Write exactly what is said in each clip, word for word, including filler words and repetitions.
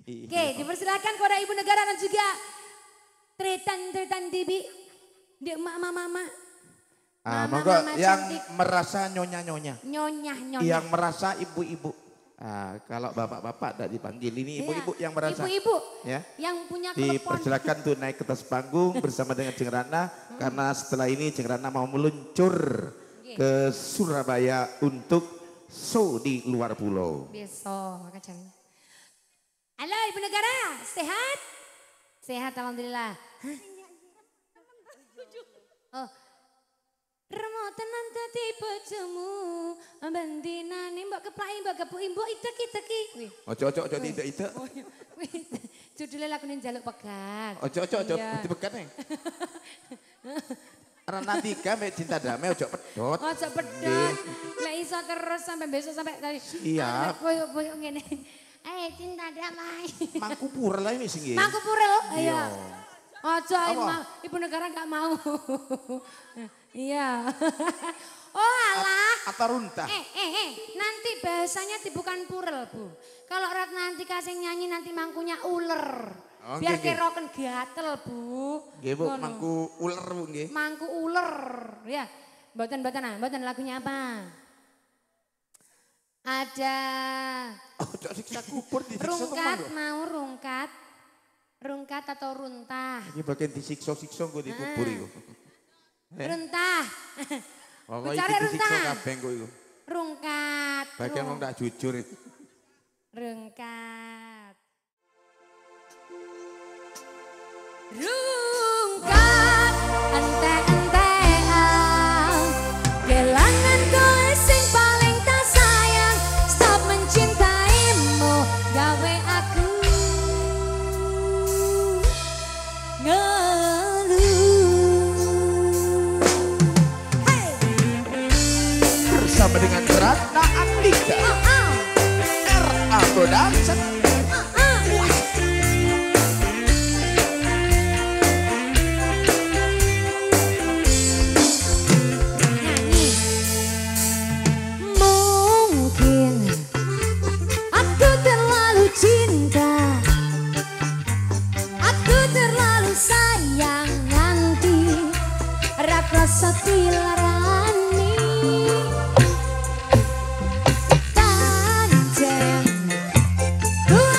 Oke, dipersilakan kepada Ibu Negara dan juga tretan-tretan Dibi. Di mama-mama. Ah, monggo yang merasa nyonya-nyonya. Nyonya-nyonya. Yang merasa ibu-ibu. Ah, kalau bapak-bapak tidak dipanggil, ini ibu-ibu yang merasa. Ibu-ibu ya. Yang punya kelepon. Dipersilakan tuh naik ke atas panggung bersama dengan Jeng Rana. Hmm. Karena setelah ini Jeng Rana mau meluncur okay. ke Surabaya untuk show di luar pulau. Besok, makanya. Halo Ibu Negara, sehat? Sehat alhamdulillah. Hah? Oh. Remo tenan dadi bojomu, bendinane mbok keplaki mbok kepuki mbok itek-iteki. Ojo ojo ojo itek-itek. Judule lagune njaluk pegat. Ojo ojo ojo dipegat ning. Rana tiga mek cinta damai ojo pedot. Ojo pedot. Lek iso terus sampai besok sampai tadi. Iya. Koyo-koyo ngene. Eh cinta damai. Mangku purel lah ini sing. Mangku purel. Iya. Ojo Ibu Negara gak mau. Iya. Oh alah. Apa runtah? Eh, eh, eh. Nanti bahasanya bukan purel Bu. Kalau nanti kasih nyanyi nanti mangkunya uler. Oh, biar okay, keroken gatel Bu. Nggih Bu, mangku uler Bu nggih. Mangku uler. Ya. Mboten-mboten ah, mboten lagunya apa? Ada. Oh, cok siksa kubur disiksa rungkat mau rungkat. Rungkat atau runtah? Ini bagian disiksa-siksa gue dikubur itu. Eh? Runtah. Oh, ini disiksa kabeng gue itu. Rungkat. Bagian mau gak jujur itu. Rungkat. Rungkat. Ente-entean. Kelangan kowe sing paling tak sayang. Stop mencintaimu. Gawe aku bersama dengan Ratna Andika, uh, uh. R A Production. Uh, uh. Mungkin aku terlalu cinta, aku terlalu sayang nanti rasa dilarani. Tanjeng ku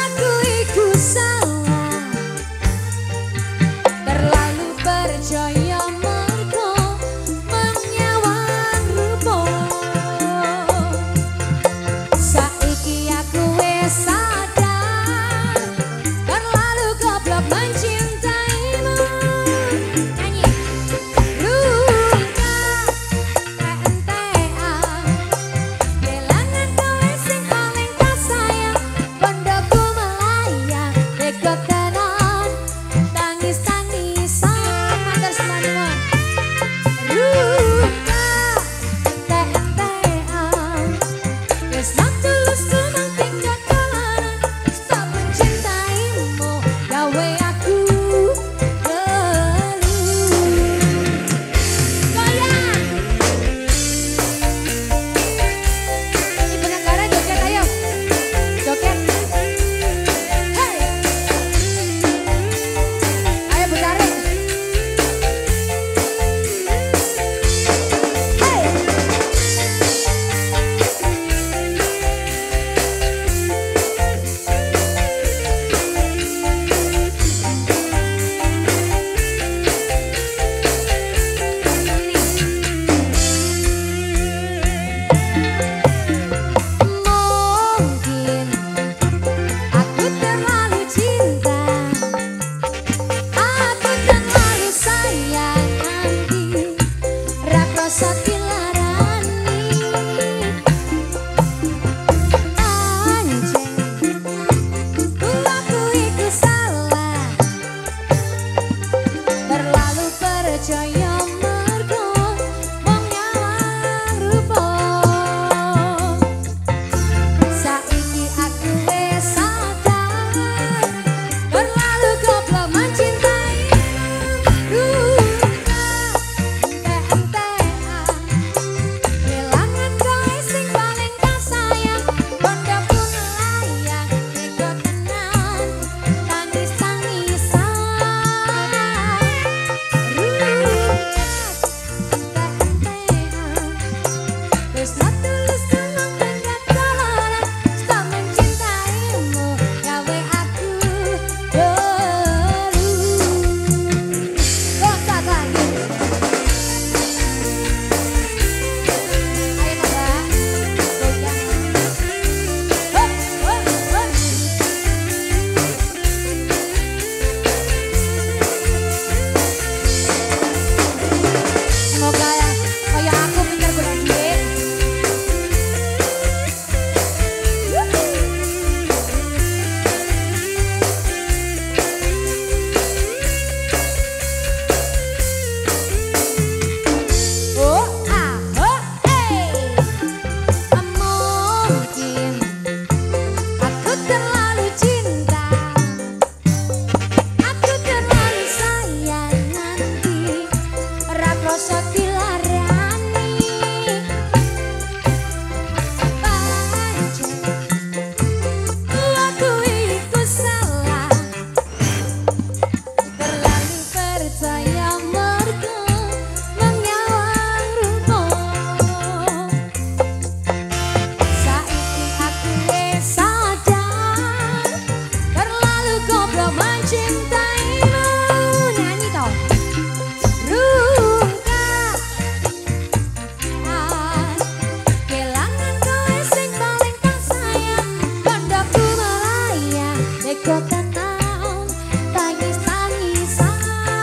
teko tenang tangis tangisan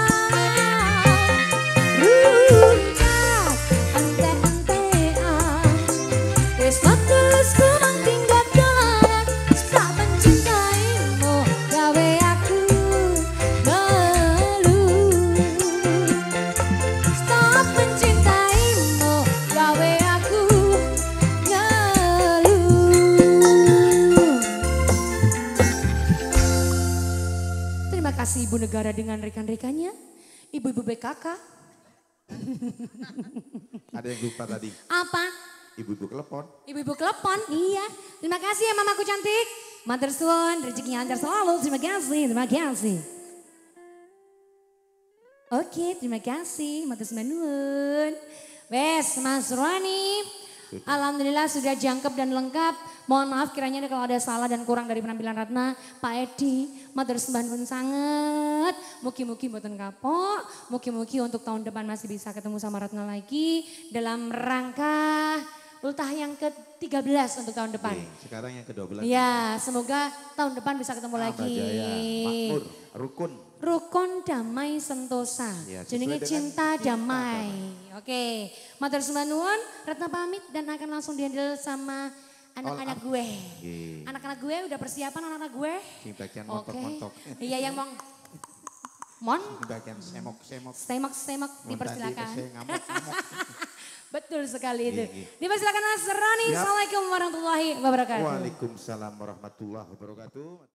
runcak ente-entean wis tulus kurang tinggal dolanan tak mencintaimu gawe aku ngeluh stop mencintaimu gawe aku ngeluh. Terima kasih Ibu Negara dengan rekan-rekannya, Ibu-ibu B K K. Ada yang lupa tadi. Apa? Ibu-ibu telepon. Ibu-ibu telepon, iya. Terima kasih ya mamaku cantik. Matur suwun, rezekinya lancar selalu. Terima kasih, terima kasih. Oke, terima kasih. Matur nuwun. Wes, Mas Roni. Alhamdulillah sudah jangkep dan lengkap. Mohon maaf kiranya kalau ada salah dan kurang dari penampilan Ratna. Pak Edi, matur sembah nuwun sangat. Mugi-mugi mboten kapok. Mugi-mugi untuk tahun depan masih bisa ketemu sama Ratna lagi. Dalam rangka ultah yang ke tiga belas untuk tahun depan. Oke, sekarang yang ke dua belas. Ya, semoga tahun depan bisa ketemu lagi. Jaya, makmur, rukun. Rukun damai sentosa. Ya, sesuai Jenenge dengan cinta, cinta damai. Oke, matur sembah nuwun, Ratna pamit dan akan langsung dihandle sama anak-anak gue. Oke. Anak-anak gue udah persiapan anak-anak gue. Yang bagian Oke. montok-montok. Iya yang mau mon Yang bagian semok-semok. semak-semak dipersilakan. Montasi, ngamuk-ngamuk. Betul sekali itu. Iya, iya. Dipersilakan Mas Roni. Siap. Assalamualaikum warahmatullahi wabarakatuh. Waalaikumsalam warahmatullahi wabarakatuh.